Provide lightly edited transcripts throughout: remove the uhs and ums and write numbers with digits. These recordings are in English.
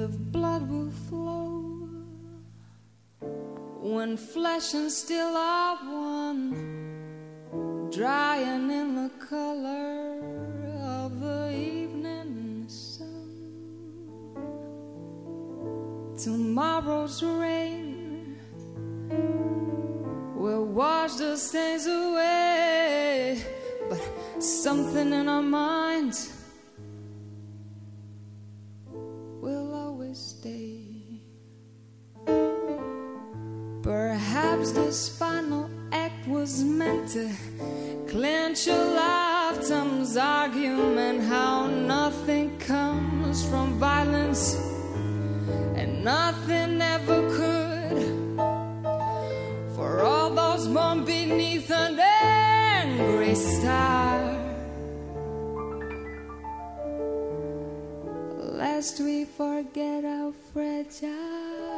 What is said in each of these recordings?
if blood will flow, when flesh and steel are one, drying in the color of the evening sun. Tomorrow's rain will wash the stains away, but something in our minds will always stay. Perhaps this final act was meant to clench a lifetime's argument, how nothing comes from violence and nothing ever could. For all those born beneath an angry star, lest we forget how fragile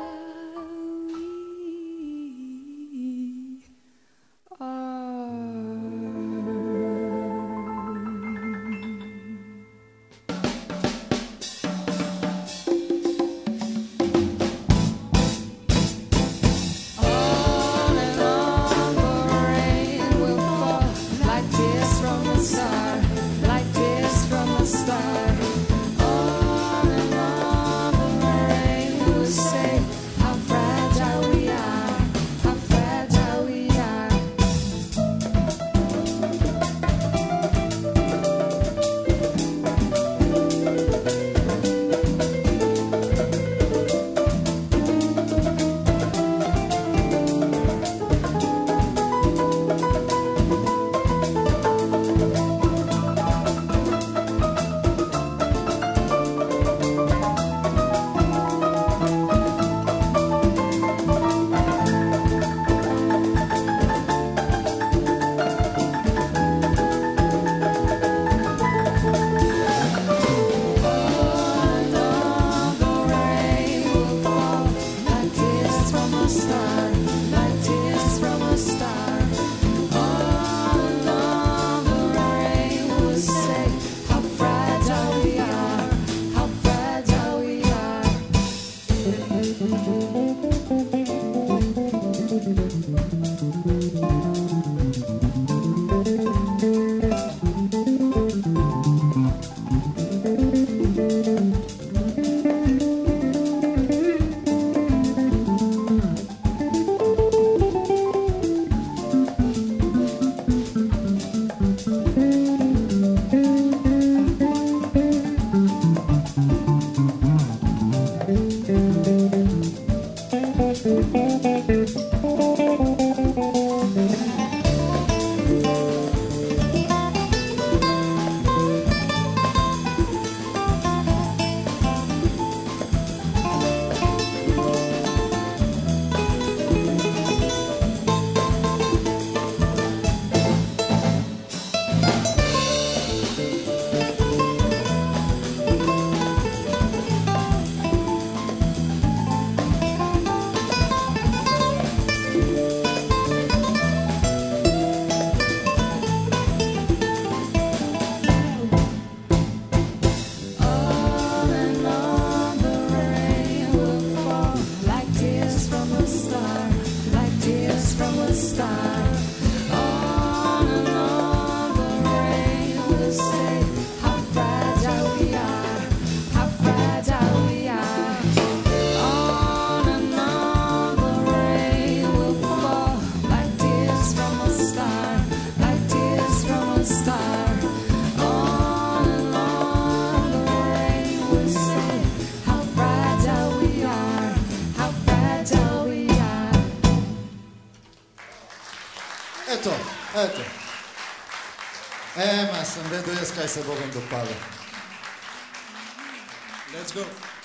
Ето. Ма съм бе, дойде с кай се Богом допада. Let's go.